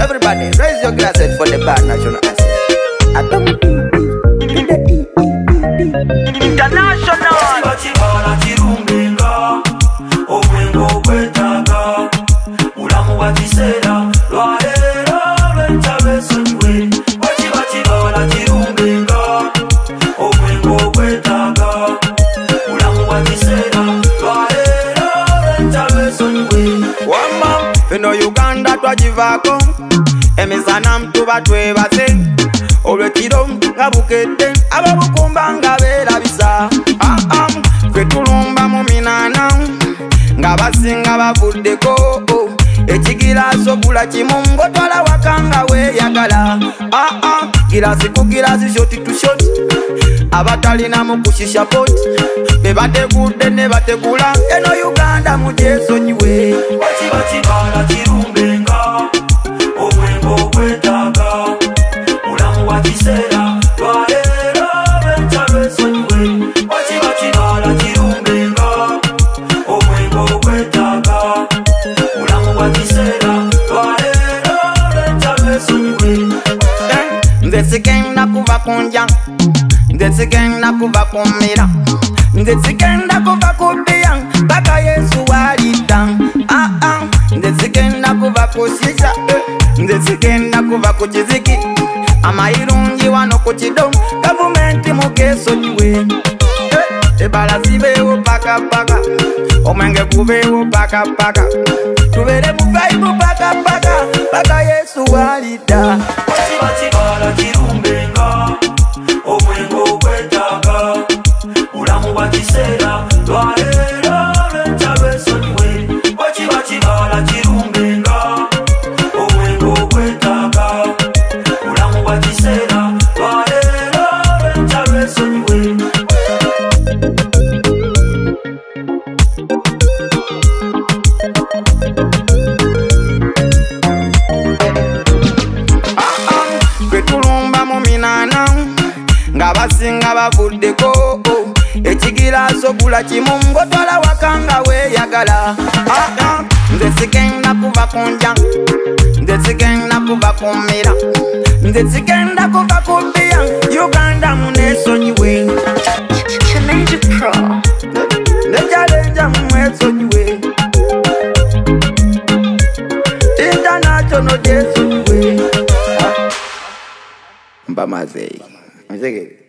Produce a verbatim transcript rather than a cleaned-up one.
Everybody, raise your glasses for the band national assist. International. Chibala chirumbenga, obwengo kwetaga, ulamu wa kisera, lwaera lwenchabe sonwe. Wachiba chibala chirumbenga, obwengo kwetaga, ulamu wa kisera, lwaera lwenchabe sonwe. Wama, fino Uganda twajivako, emizana mtuba twebase. Olwekiro nga bukete ababukumba nga beerabisa. Ah ah, ffe tulumba mu minaana nga basinga bavuddeko. Ekigiraasi ogula kimu ng'otwala waka nga weeyagala. Ah ah, girasi ku girasi, shoti tu shoti, abatalinamu kushisha poti be bategudde ne bategula. Eno Uganda mugyesonyiwe. Wachiba chibala chirumbenga, obwengo kwetaga, ulamu wa kisera, lwaera lwenchabe sonwe. Wachiba chibala chirumbenga, obwengo kwetaga, ulamu wa kisera, lwaera lwenchabe sonwe. Nze sigenda kuva kunja, nze sigenda kuva kumira, nze sigenda kuva kubiya paka Yesu walita. Ah ah, nze sigenda kuva kushisha, nze sigenda kuva kukiziki, amayirungi wano ku kidomo gavumenti mugesonyiwe. Ebala zibeewo paka paka, omwenge gubeewo paka paka, tubere mu vibe paka paka paka Yesu walita. Wachiba chibala chirumbenga, obwengo kwetaga, ulamu wa kisera, lwaera lwenchabe sonwe. Wachiba chibala chirumbenga, obwengo kwetaga, ulamu wa kisera, lwaera lwenchabe sonwe. Betulumba mu minaana nga basinga bavuddeko. Ekigiraasi ogula kimu ng'otwala waka nga weeyagala. Ah ah, nze sigenda kuva kunja, nze sigenda kuva kumira, nze sigenda kuva kubiya. Uganda muneesonyiwe, Challenge Pro. ne challenge mumwesonyiwe, international gyesonyiwe. Mbamaze, nzege.